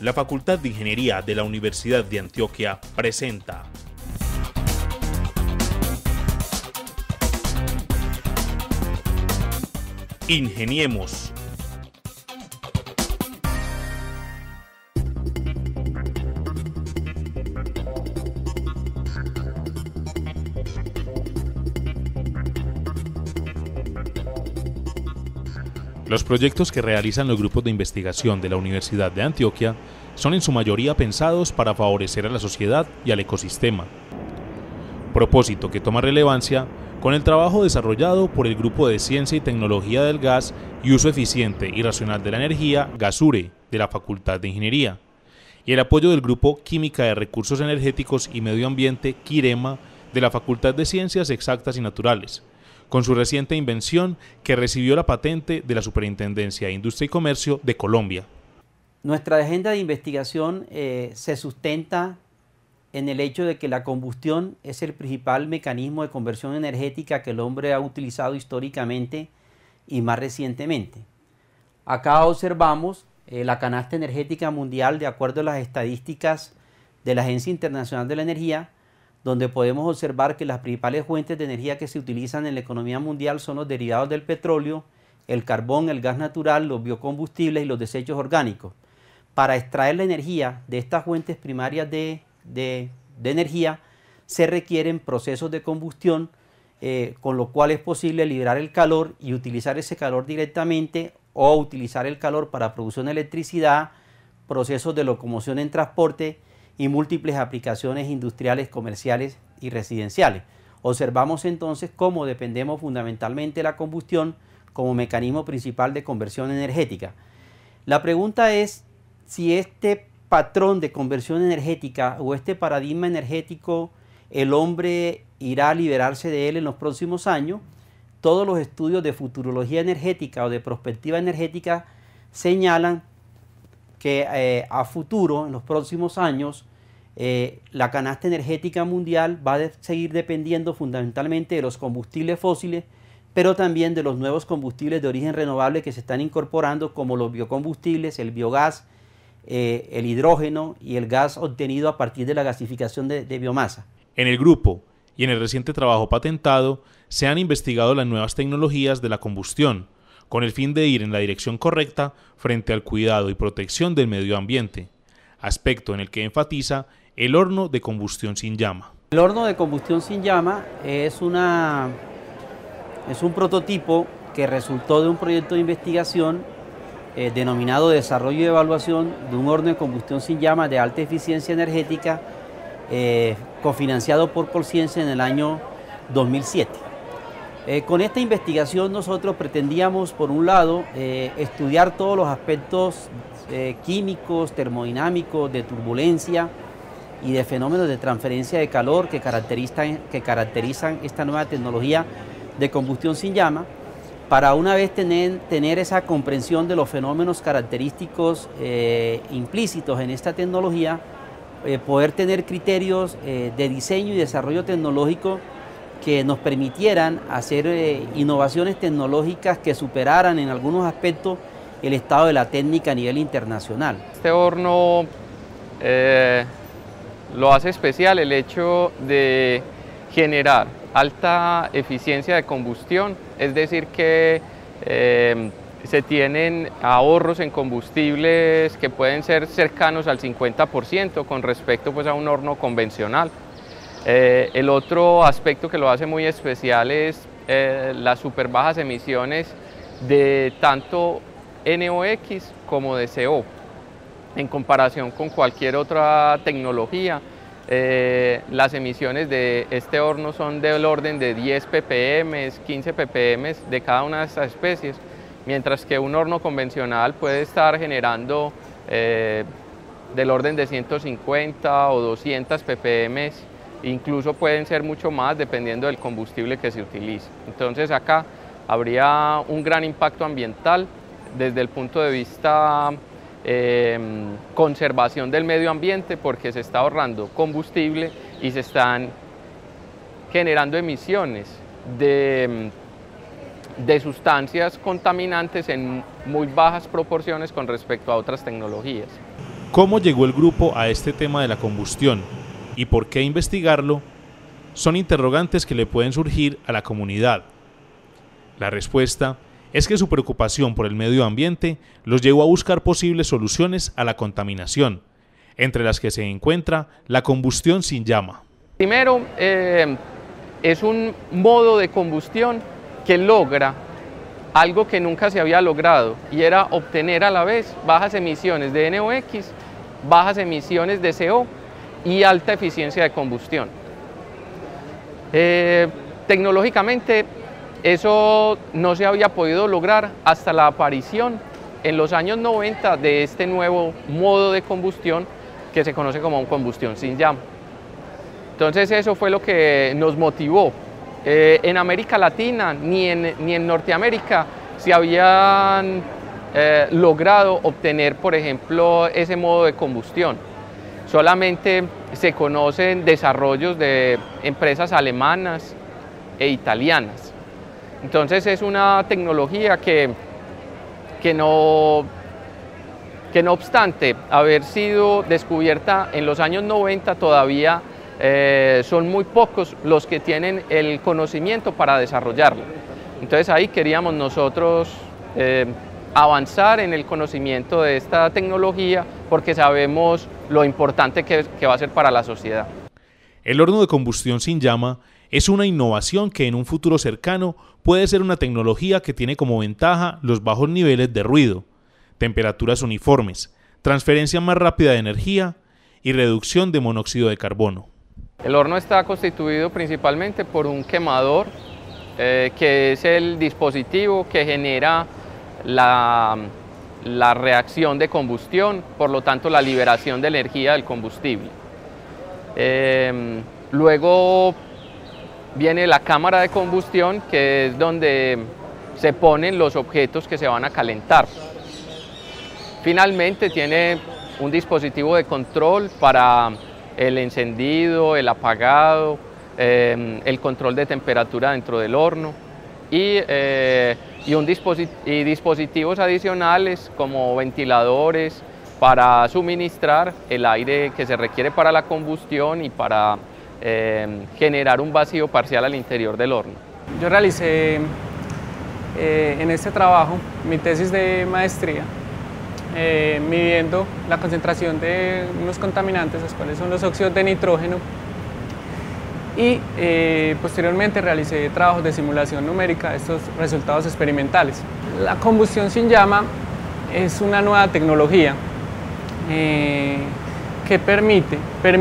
la Facultad de Ingeniería de la Universidad de Antioquia presenta Ingeniemos. Los proyectos que realizan los grupos de investigación de la Universidad de Antioquia son en su mayoría pensados para favorecer a la sociedad y al ecosistema, propósito que toma relevancia con el trabajo desarrollado por el Grupo de Ciencia y Tecnología del Gas y Uso Eficiente y Racional de la Energía, GASURE, de la Facultad de Ingeniería, y el apoyo del Grupo Química de Recursos Energéticos y Medio Ambiente, QUIREMA, de la Facultad de Ciencias Exactas y Naturales, con su reciente invención que recibió la patente de la Superintendencia de Industria y Comercio de Colombia. Nuestra agenda de investigación se sustenta en el hecho de que la combustión es el principal mecanismo de conversión energética que el hombre ha utilizado históricamente y más recientemente. Acá observamos la canasta energética mundial de acuerdo a las estadísticas de la Agencia Internacional de la Energía, donde podemos observar que las principales fuentes de energía que se utilizan en la economía mundial son los derivados del petróleo, el carbón, el gas natural, los biocombustibles y los desechos orgánicos. Para extraer la energía de estas fuentes primarias de energía se requieren procesos de combustión, con lo cual es posible liberar el calor y utilizar ese calor directamente o utilizar el calor para producción de electricidad, procesos de locomoción en transporte y múltiples aplicaciones industriales, comerciales y residenciales. Observamos entonces cómo dependemos fundamentalmente de la combustión como mecanismo principal de conversión energética. La pregunta es si este patrón de conversión energética o este paradigma energético, el hombre irá a liberarse de él en los próximos años. Todos los estudios de futurología energética o de prospectiva energética señalan que a futuro, en los próximos años, la canasta energética mundial va a seguir dependiendo fundamentalmente de los combustibles fósiles, pero también de los nuevos combustibles de origen renovable que se están incorporando, como los biocombustibles, el biogás, el hidrógeno y el gas obtenido a partir de la gasificación de biomasa. En el grupo y en el reciente trabajo patentado se han investigado las nuevas tecnologías de la combustión, con el fin de ir en la dirección correcta frente al cuidado y protección del medio ambiente, aspecto en el que enfatiza el horno de combustión sin llama. El horno de combustión sin llama es un prototipo que resultó de un proyecto de investigación denominado Desarrollo y Evaluación de un horno de combustión sin llama de alta eficiencia energética, cofinanciado por Colciense en el año 2007. Con esta investigación nosotros pretendíamos, por un lado, estudiar todos los aspectos químicos, termodinámicos, de turbulencia y de fenómenos de transferencia de calor que caracterizan esta nueva tecnología de combustión sin llama, para una vez tener esa comprensión de los fenómenos característicos implícitos en esta tecnología, poder tener criterios de diseño y desarrollo tecnológico que nos permitieran hacer innovaciones tecnológicas que superaran en algunos aspectos el estado de la técnica a nivel internacional. Este horno lo hace especial el hecho de generar alta eficiencia de combustión, es decir que se tienen ahorros en combustibles que pueden ser cercanos al 50% con respecto pues, a un horno convencional. El otro aspecto que lo hace muy especial es las súper bajas emisiones de tanto NOx como de CO. En comparación con cualquier otra tecnología, las emisiones de este horno son del orden de 10 ppm, 15 ppm de cada una de estas especies, mientras que un horno convencional puede estar generando del orden de 150 o 200 ppm, incluso pueden ser mucho más dependiendo del combustible que se utilice. Entonces acá habría un gran impacto ambiental desde el punto de vista conservación del medio ambiente, porque se está ahorrando combustible y se están generando emisiones de sustancias contaminantes en muy bajas proporciones con respecto a otras tecnologías. ¿Cómo llegó el grupo a este tema de la combustión y por qué investigarlo? Son interrogantes que le pueden surgir a la comunidad. La respuesta es que su preocupación por el medio ambiente los llevó a buscar posibles soluciones a la contaminación, entre las que se encuentra la combustión sin llama. Primero, es un modo de combustión que logra algo que nunca se había logrado, y era obtener a la vez bajas emisiones de NOx, bajas emisiones de CO y alta eficiencia de combustión. Tecnológicamente, eso no se había podido lograr hasta la aparición en los años 90 de este nuevo modo de combustión que se conoce como combustión sin llama. Entonces eso fue lo que nos motivó. En América Latina ni en Norteamérica se habían logrado obtener, por ejemplo, ese modo de combustión. Solamente se conocen desarrollos de empresas alemanas e italianas. Entonces es una tecnología que no obstante haber sido descubierta en los años 90, todavía son muy pocos los que tienen el conocimiento para desarrollarla. Entonces ahí queríamos nosotros avanzar en el conocimiento de esta tecnología, porque sabemos lo importante que va a ser para la sociedad. El horno de combustión sin llama es una innovación que en un futuro cercano puede ser una tecnología que tiene como ventaja los bajos niveles de ruido, temperaturas uniformes, transferencia más rápida de energía y reducción de monóxido de carbono. El horno está constituido principalmente por un quemador, que es el dispositivo que genera la reacción de combustión, por lo tanto la liberación de energía del combustible. Luego viene la cámara de combustión, que es donde se ponen los objetos que se van a calentar. Finalmente tiene un dispositivo de control para el encendido, el apagado, el control de temperatura dentro del horno y dispositivos adicionales como ventiladores para suministrar el aire que se requiere para la combustión y para generar un vacío parcial al interior del horno. Yo realicé en este trabajo mi tesis de maestría, midiendo la concentración de unos contaminantes, los cuales son los óxidos de nitrógeno, y posteriormente realicé trabajos de simulación numérica de estos resultados experimentales. La combustión sin llama es una nueva tecnología que permite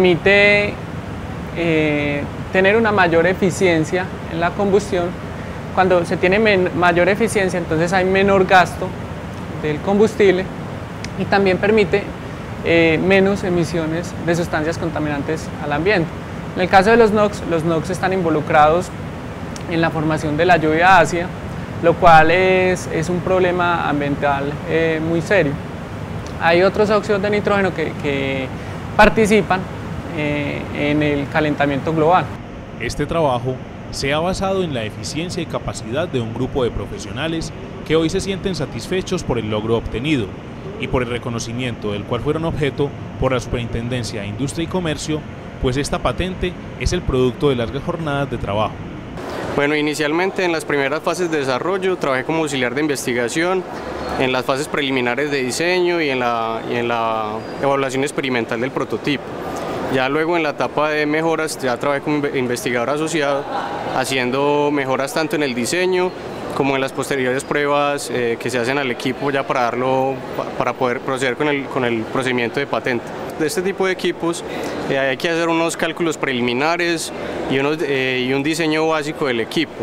tener una mayor eficiencia en la combustión. Cuando se tiene mayor eficiencia, entonces hay menor gasto del combustible y también permite menos emisiones de sustancias contaminantes al ambiente. En el caso de los NOx están involucrados en la formación de la lluvia ácida, lo cual es un problema ambiental muy serio. Hay otros óxidos de nitrógeno que participan en el calentamiento global. Este trabajo se ha basado en la eficiencia y capacidad de un grupo de profesionales que hoy se sienten satisfechos por el logro obtenido y por el reconocimiento del cual fueron objeto por la Superintendencia de Industria y Comercio, pues esta patente es el producto de largas jornadas de trabajo. Bueno, inicialmente en las primeras fases de desarrollo trabajé como auxiliar de investigación, en las fases preliminares de diseño y en la evaluación experimental del prototipo. Ya luego en la etapa de mejoras ya trabajé como investigador asociado, haciendo mejoras tanto en el diseño como en las posteriores pruebas que se hacen al equipo ya para poder proceder con el procedimiento de patente. De este tipo de equipos hay que hacer unos cálculos preliminares y un diseño básico del equipo.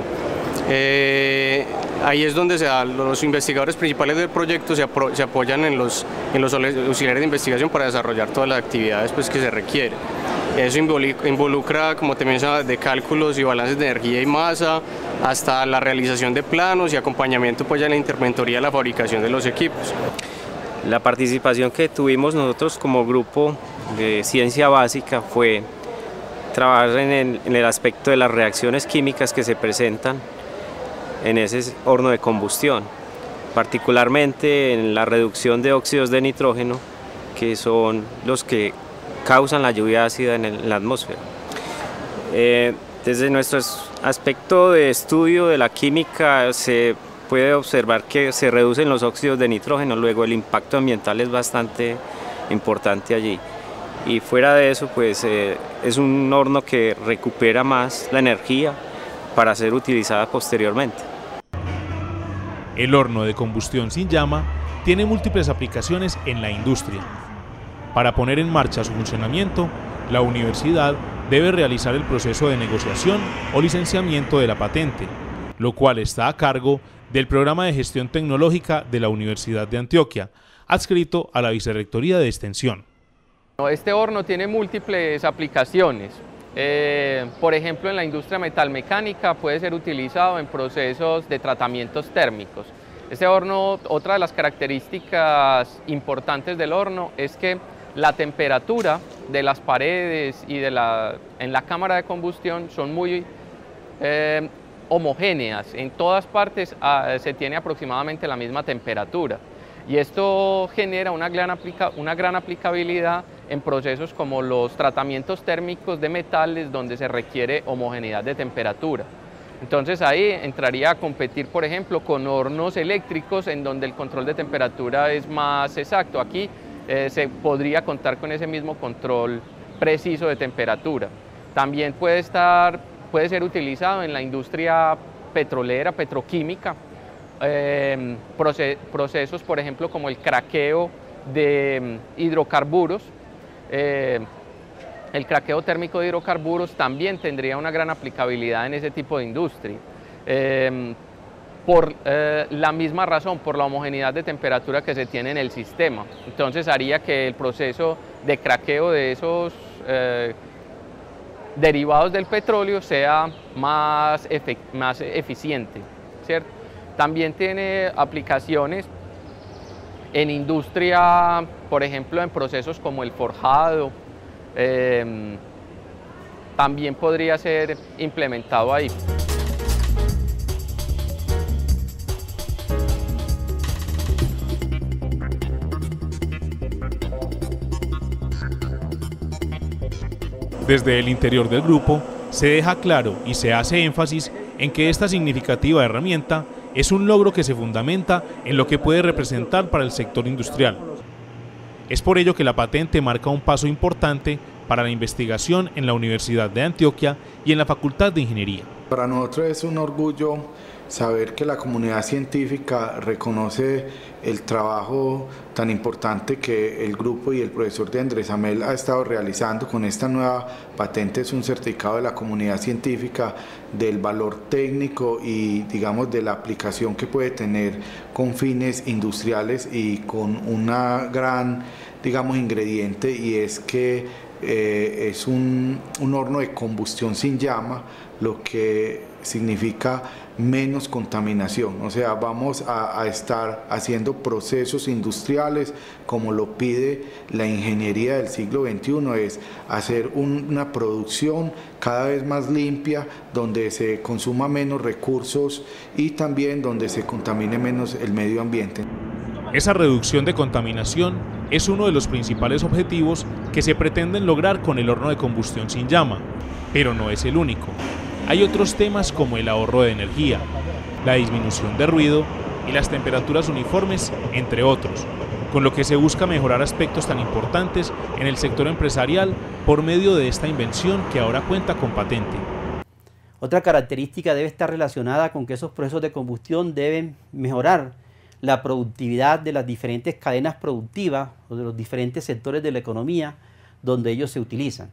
Ahí es donde los investigadores principales del proyecto se apoyan en los auxiliares de investigación para desarrollar todas las actividades que se requieren. Eso involucra, como te mencionaba, de cálculos y balances de energía y masa, hasta la realización de planos y acompañamiento ya en la interventoría de la fabricación de los equipos. La participación que tuvimos nosotros como grupo de ciencia básica fue trabajar en el aspecto de las reacciones químicas que se presentan en ese horno de combustión, particularmente en la reducción de óxidos de nitrógeno que son los que causan la lluvia ácida en la atmósfera. Desde nuestro aspecto de estudio de la química se puede observar que se reducen los óxidos de nitrógeno, luego el impacto ambiental es bastante importante allí. Y fuera de eso, pues es un horno que recupera más la energía para ser utilizada posteriormente. El horno de combustión sin llama tiene múltiples aplicaciones en la industria. Para poner en marcha su funcionamiento, la universidad debe realizar el proceso de negociación o licenciamiento de la patente, lo cual está a cargo del Programa de Gestión Tecnológica de la Universidad de Antioquia, adscrito a la Vicerrectoría de Extensión. Este horno tiene múltiples aplicaciones. Por ejemplo, en la industria metalmecánica puede ser utilizado en procesos de tratamientos térmicos. Este horno, otra de las características importantes del horno es que la temperatura de las paredes y en la cámara de combustión son muy homogéneas. En todas partes se tiene aproximadamente la misma temperatura. Y esto genera una gran aplicabilidad en procesos como los tratamientos térmicos de metales, donde se requiere homogeneidad de temperatura. Entonces ahí entraría a competir, por ejemplo, con hornos eléctricos en donde el control de temperatura es más exacto. Aquí se podría contar con ese mismo control preciso de temperatura. También puede ser utilizado en la industria petrolera, petroquímica, procesos, por ejemplo, como el craqueo de hidrocarburos. El craqueo térmico de hidrocarburos también tendría una gran aplicabilidad en ese tipo de industria. Por la misma razón, por la homogeneidad de temperatura que se tiene en el sistema. Entonces haría que el proceso de craqueo de esos derivados del petróleo sea más eficiente, ¿cierto? También tiene aplicaciones en industria, por ejemplo, en procesos como el forjado. También podría ser implementado ahí. Desde el interior del grupo se deja claro y se hace énfasis en que esta significativa herramienta es un logro que se fundamenta en lo que puede representar para el sector industrial. Es por ello que la patente marca un paso importante para la investigación en la Universidad de Antioquia y en la Facultad de Ingeniería. Para nosotros es un orgullo saber que la comunidad científica reconoce el trabajo tan importante que el grupo y el profesor de Andrés Amel ha estado realizando con esta nueva patente. Es un certificado de la comunidad científica del valor técnico y, digamos, de la aplicación que puede tener con fines industriales y con una gran, digamos, ingrediente, y es que es un horno de combustión sin llama, lo que significa menos contaminación. O sea, vamos a estar haciendo procesos industriales como lo pide la ingeniería del siglo XXI, es hacer una producción cada vez más limpia, donde se consuma menos recursos y también donde se contamine menos el medio ambiente. Esa reducción de contaminación es uno de los principales objetivos que se pretenden lograr con el horno de combustión sin llama, pero no es el único. Hay otros temas como el ahorro de energía, la disminución de ruido y las temperaturas uniformes, entre otros, con lo que se busca mejorar aspectos tan importantes en el sector empresarial por medio de esta invención que ahora cuenta con patente. Otra característica debe estar relacionada con que esos procesos de combustión deben mejorar la productividad de las diferentes cadenas productivas o de los diferentes sectores de la economía donde ellos se utilizan.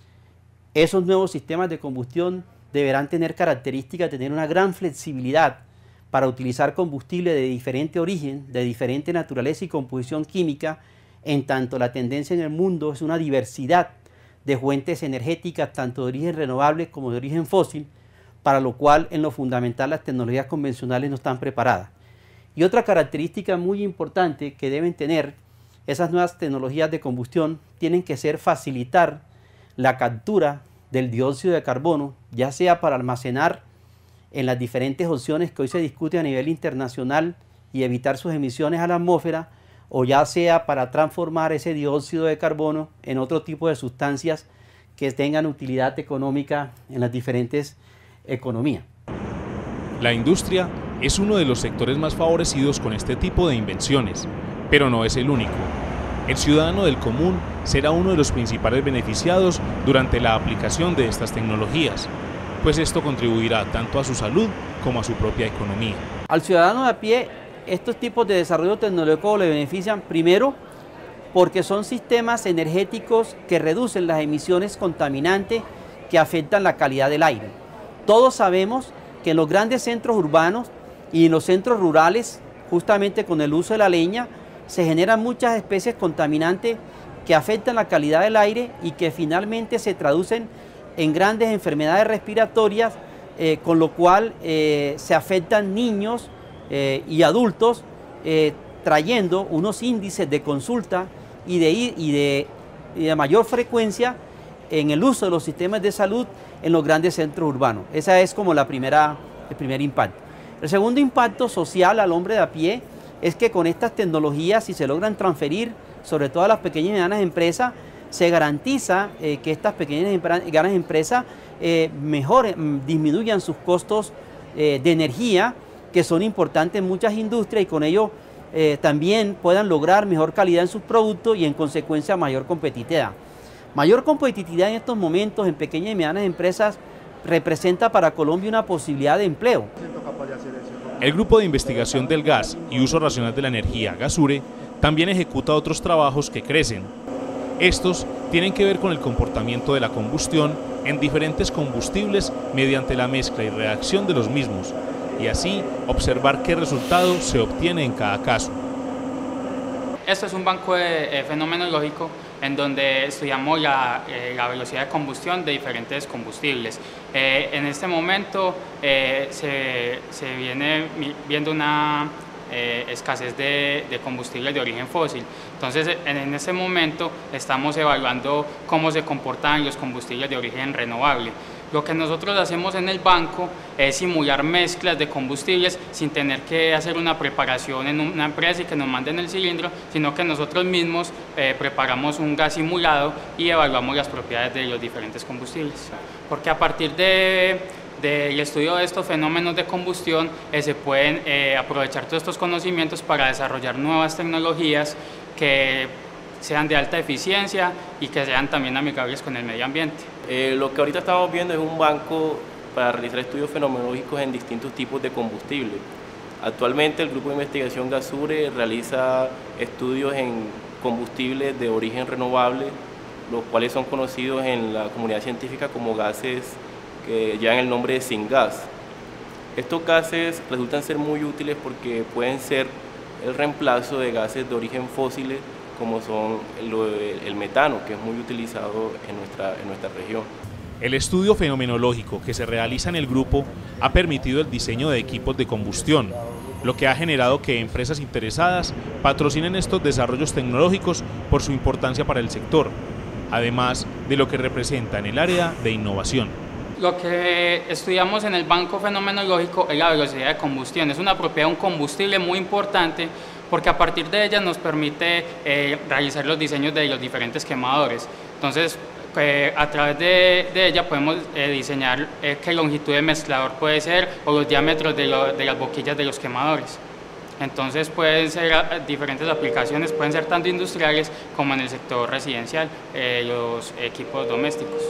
Esos nuevos sistemas de combustión deberán tener características de tener una gran flexibilidad para utilizar combustible de diferente origen, de diferente naturaleza y composición química, en tanto la tendencia en el mundo es una diversidad de fuentes energéticas, tanto de origen renovable como de origen fósil, para lo cual en lo fundamental las tecnologías convencionales no están preparadas. Y otra característica muy importante que deben tener esas nuevas tecnologías de combustión tienen que ser facilitar la captura del dióxido de carbono, ya sea para almacenar en las diferentes opciones que hoy se discuten a nivel internacional y evitar sus emisiones a la atmósfera, o ya sea para transformar ese dióxido de carbono en otro tipo de sustancias que tengan utilidad económica en las diferentes economías. La industria es uno de los sectores más favorecidos con este tipo de invenciones, pero no es el único. El ciudadano del común será uno de los principales beneficiados durante la aplicación de estas tecnologías, pues esto contribuirá tanto a su salud como a su propia economía. Al ciudadano de a pie, estos tipos de desarrollo tecnológico le benefician primero porque son sistemas energéticos que reducen las emisiones contaminantes que afectan la calidad del aire. Todos sabemos que en los grandes centros urbanos y en los centros rurales, justamente con el uso de la leña, se generan muchas especies contaminantes que afectan la calidad del aire y que finalmente se traducen en grandes enfermedades respiratorias, con lo cual se afectan niños y adultos, trayendo unos índices de consulta y de mayor frecuencia en el uso de los sistemas de salud en los grandes centros urbanos. Esa es como el primer impacto. El segundo impacto social al hombre de a pie es que con estas tecnologías, si se logran transferir sobre todo a las pequeñas y medianas empresas, se garantiza que estas pequeñas y medianas empresas disminuyan sus costos de energía, que son importantes en muchas industrias, y con ello también puedan lograr mejor calidad en sus productos y en consecuencia mayor competitividad. Mayor competitividad en estos momentos en pequeñas y medianas empresas representa para Colombia una posibilidad de empleo. El Grupo de Investigación del Gas y Uso Racional de la Energía, Gasure, también ejecuta otros trabajos que crecen. Estos tienen que ver con el comportamiento de la combustión en diferentes combustibles mediante la mezcla y reacción de los mismos, y así observar qué resultado se obtiene en cada caso. Esto es un banco fenomenológico en donde estudiamos la velocidad de combustión de diferentes combustibles. En este momento se viene viendo una escasez de combustibles de origen fósil. Entonces, en este momento estamos evaluando cómo se comportan los combustibles de origen renovable. Lo que nosotros hacemos en el banco es simular mezclas de combustibles sin tener que hacer una preparación en una empresa y que nos manden el cilindro, sino que nosotros mismos preparamos un gas simulado y evaluamos las propiedades de los diferentes combustibles. Porque a partir del estudio de estos fenómenos de combustión se pueden aprovechar todos estos conocimientos para desarrollar nuevas tecnologías que sean de alta eficiencia y que sean también amigables con el medio ambiente. Lo que ahorita estamos viendo es un banco para realizar estudios fenomenológicos en distintos tipos de combustible. Actualmente el Grupo de Investigación Gasure realiza estudios en combustibles de origen renovable, los cuales son conocidos en la comunidad científica como gases que llevan el nombre de syngas. Estos gases resultan ser muy útiles porque pueden ser el reemplazo de gases de origen fósiles como son el metano, que es muy utilizado en nuestra región. El estudio fenomenológico que se realiza en el grupo ha permitido el diseño de equipos de combustión, lo que ha generado que empresas interesadas patrocinen estos desarrollos tecnológicos por su importancia para el sector, además de lo que representa en el área de innovación. Lo que estudiamos en el banco fenomenológico es la velocidad de combustión. Es una propiedad de un combustible muy importante porque a partir de ella nos permite realizar los diseños de los diferentes quemadores. Entonces, a través de ella podemos diseñar qué longitud de mezclador puede ser o los diámetros de las boquillas de los quemadores. Entonces pueden ser diferentes aplicaciones, pueden ser tanto industriales como en el sector residencial, los equipos domésticos.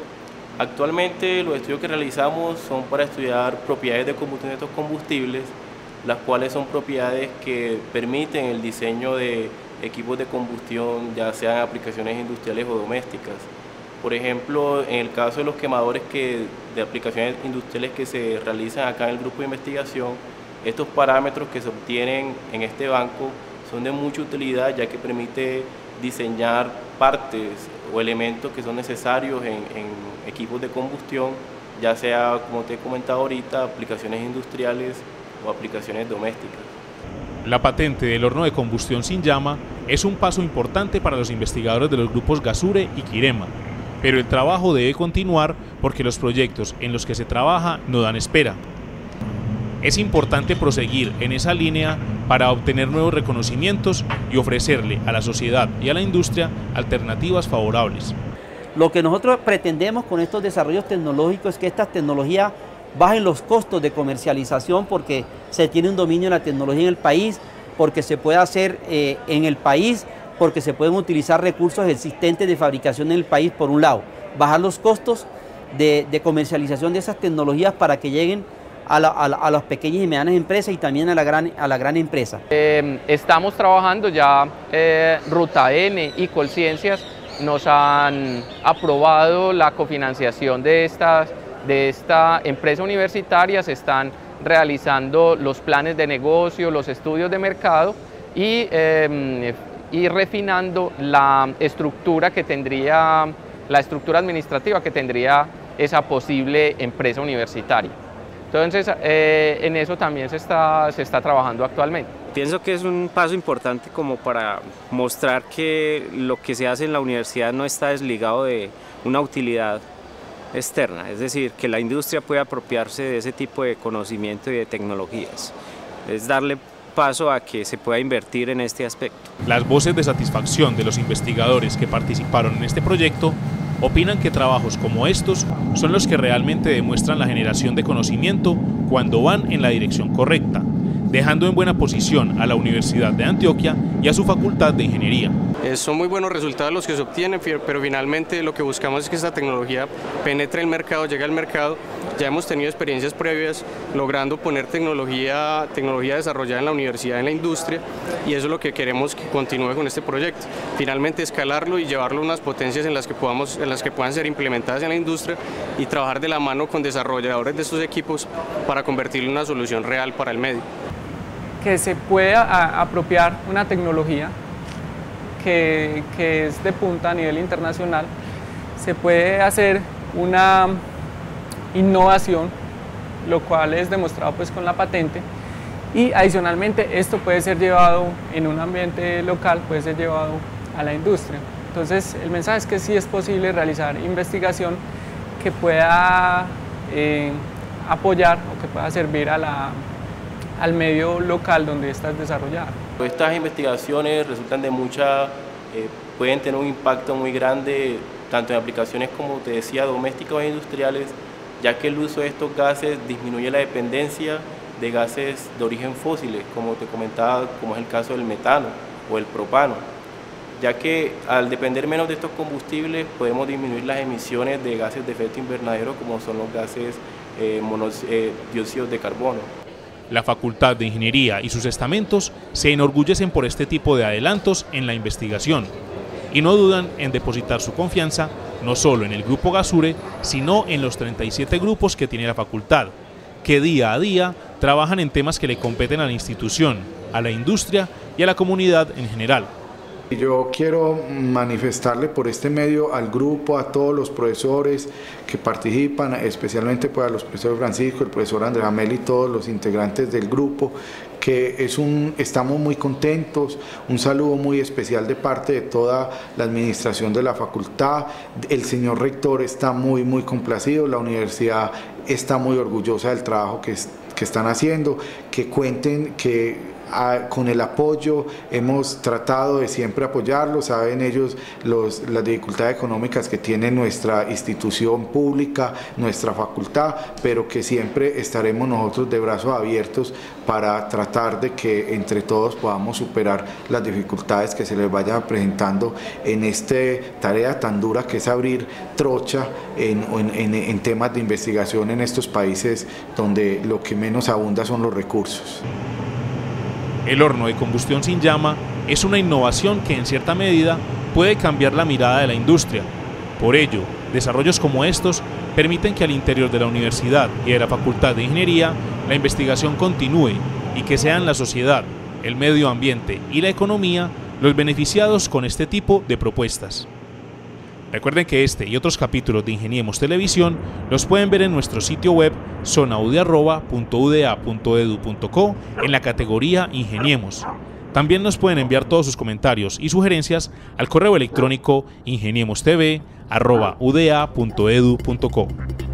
Actualmente los estudios que realizamos son para estudiar propiedades de combustión de estos combustibles, las cuales son propiedades que permiten el diseño de equipos de combustión, ya sean aplicaciones industriales o domésticas. Por ejemplo, en el caso de los quemadores de aplicaciones industriales que se realizan acá en el grupo de investigación, estos parámetros que se obtienen en este banco son de mucha utilidad, ya que permite diseñar partes o elementos que son necesarios en equipos de combustión, ya sea, como te he comentado ahorita, aplicaciones industriales o aplicaciones domésticas. La patente del horno de combustión sin llama es un paso importante para los investigadores de los grupos Gasure y Quirema, pero el trabajo debe continuar porque los proyectos en los que se trabaja no dan espera. Es importante proseguir en esa línea para obtener nuevos reconocimientos y ofrecerle a la sociedad y a la industria alternativas favorables. Lo que nosotros pretendemos con estos desarrollos tecnológicos es que estas tecnologías bajen los costos de comercialización, porque se tiene un dominio de la tecnología en el país, porque se puede hacer en el país, porque se pueden utilizar recursos existentes de fabricación en el país, por un lado. Bajar los costos de comercialización de esas tecnologías para que lleguen a las pequeñas y medianas empresas y también a la gran empresa. Estamos trabajando ya, Ruta N y Colciencias nos han aprobado la cofinanciación de esta empresa universitaria. Se están realizando los planes de negocio, los estudios de mercado y refinando la estructura administrativa que tendría esa posible empresa universitaria. Entonces, en eso también se está trabajando actualmente. Pienso que es un paso importante como para mostrar que lo que se hace en la universidad no está desligado de una utilidad externa, es decir, que la industria puede apropiarse de ese tipo de conocimiento y de tecnologías. Es darle paso a que se pueda invertir en este aspecto. Las voces de satisfacción de los investigadores que participaron en este proyecto opinan que trabajos como estos son los que realmente demuestran la generación de conocimiento cuando van en la dirección correcta, dejando en buena posición a la Universidad de Antioquia y a su Facultad de Ingeniería. Son muy buenos resultados los que se obtienen, pero finalmente lo que buscamos es que esta tecnología penetre el mercado, llegue al mercado. Ya hemos tenido experiencias previas logrando poner tecnología desarrollada en la universidad, en la industria, y eso es lo que queremos que continúe con este proyecto. Finalmente escalarlo y llevarlo a unas potencias en las que puedan ser implementadas en la industria y trabajar de la mano con desarrolladores de estos equipos para convertirlo en una solución real para el medio. Que se pueda apropiar una tecnología que es de punta a nivel internacional, se puede hacer una innovación, lo cual es demostrado pues con la patente, y adicionalmente esto puede ser llevado en un ambiente local, puede ser llevado a la industria. Entonces el mensaje es que sí es posible realizar investigación que pueda apoyar o que pueda servir al medio local donde está desarrollada. Estas investigaciones resultan de pueden tener un impacto muy grande tanto en aplicaciones, como te decía, domésticas o industriales, ya que el uso de estos gases disminuye la dependencia de gases de origen fósiles, como te comentaba, como es el caso del metano o el propano, ya que al depender menos de estos combustibles podemos disminuir las emisiones de gases de efecto invernadero, como son los gases dióxidos de carbono. La Facultad de Ingeniería y sus estamentos se enorgullecen por este tipo de adelantos en la investigación y no dudan en depositar su confianza no solo en el Grupo Gasure, sino en los 37 grupos que tiene la facultad, que día a día trabajan en temas que le competen a la institución, a la industria y a la comunidad en general. Yo quiero manifestarle por este medio al grupo, a todos los profesores que participan, especialmente pues a los profesores Francisco, el profesor Andrés Amel y todos los integrantes del grupo, que estamos muy contentos. Un saludo muy especial de parte de toda la administración de la facultad. El señor rector está muy complacido, la universidad está muy orgullosa del trabajo que están haciendo, que cuenten con el apoyo. Hemos tratado de siempre apoyarlos, saben ellos las dificultades económicas que tiene nuestra institución pública, nuestra facultad, pero que siempre estaremos nosotros de brazos abiertos para tratar de que entre todos podamos superar las dificultades que se les vayan presentando en esta tarea tan dura que es abrir trocha en temas de investigación en estos países donde lo que menos abunda son los recursos. El horno de combustión sin llama es una innovación que en cierta medida puede cambiar la mirada de la industria. Por ello, desarrollos como estos permiten que al interior de la universidad y de la Facultad de Ingeniería la investigación continúe y que sean la sociedad, el medio ambiente y la economía los beneficiados con este tipo de propuestas. Recuerden que este y otros capítulos de Ingeniemos Televisión los pueden ver en nuestro sitio web zonaude@udea.edu.co en la categoría Ingeniemos. También nos pueden enviar todos sus comentarios y sugerencias al correo electrónico ingeniemostv@udea.edu.co.